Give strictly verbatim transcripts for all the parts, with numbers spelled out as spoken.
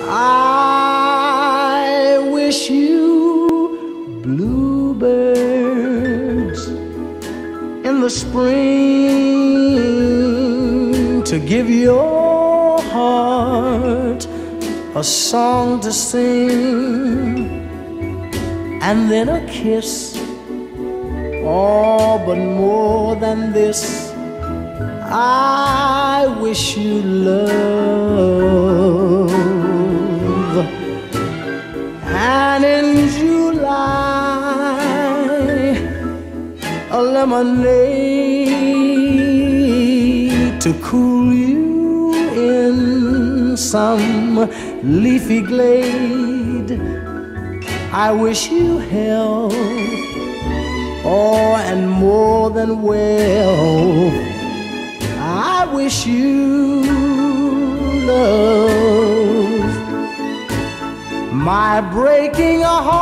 I wish you bluebirds in the spring to give your heart a song to sing, and then a kiss. Oh, but more than this, I wish you love. And in July, a lemonade to cool you in some leafy glade. I wish you health, oh, and more than well, I wish you love. My breaking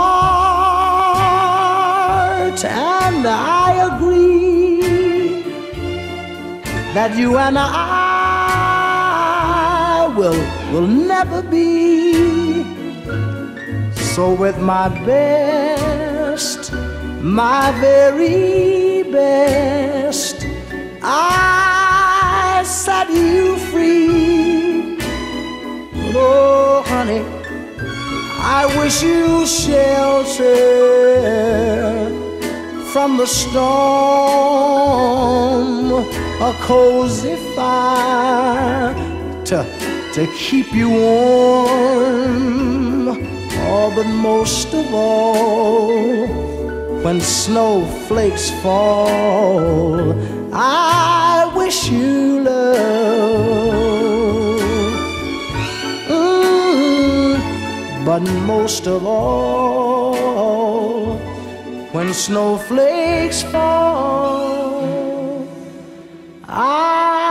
heart, and I agree that you and I will, will never be. So with my best, my very best, I set you free. Oh, honey, I wish you shelter from the storm, a cozy fire to, to keep you warm. Oh, but most of all, when snowflakes fall, I wish you love. Mm, but most of all, when snowflakes fall, I